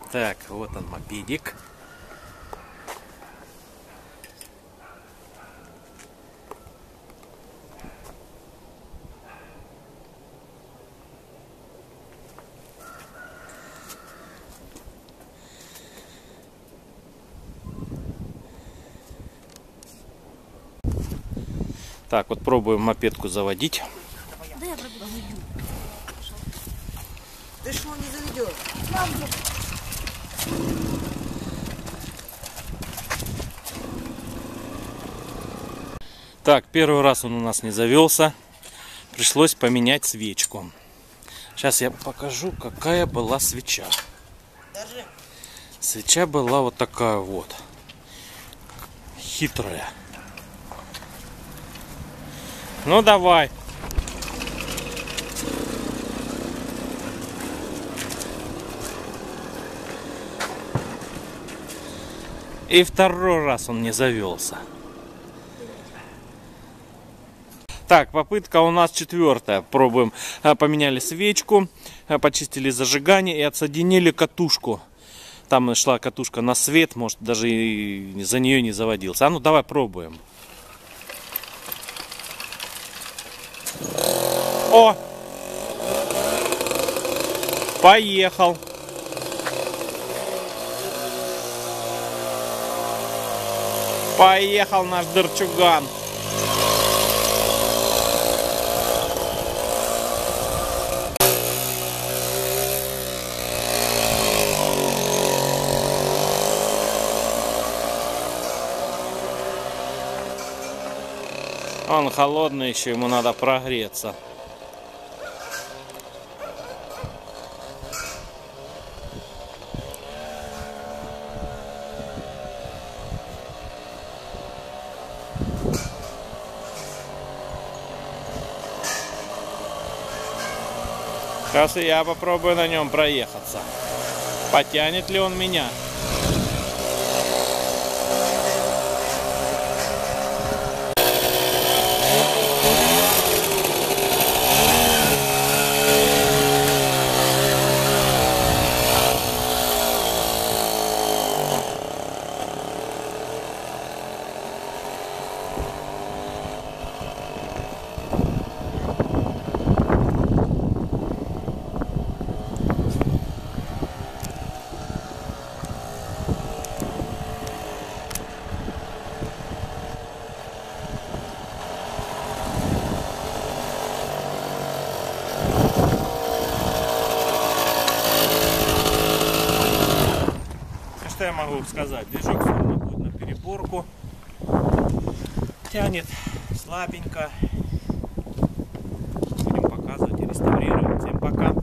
Так, вот он, мопедик. Так, вот пробуем мопедку заводить. Да я пробую. Ты что, не заведешь? Так, первый раз он у нас не завелся. Пришлось поменять свечку. Сейчас я покажу, какая была свеча. Даже. Свеча была вот такая вот. Хитрая. Ну давай. И второй раз он не завелся. Так, попытка у нас четвертая. Пробуем. Поменяли свечку, почистили зажигание и отсоединили катушку. Там шла катушка на свет, может даже и за нее не заводился. А ну давай пробуем. О! Поехал! Поехал наш дырчуган! Он холодный еще, ему надо прогреться. Сейчас и я попробую на нем проехаться. Потянет ли он меня? Что я могу сказать? Движок снова будет на переборку. Тянет слабенько. Будем показывать и реставрировать. Всем пока.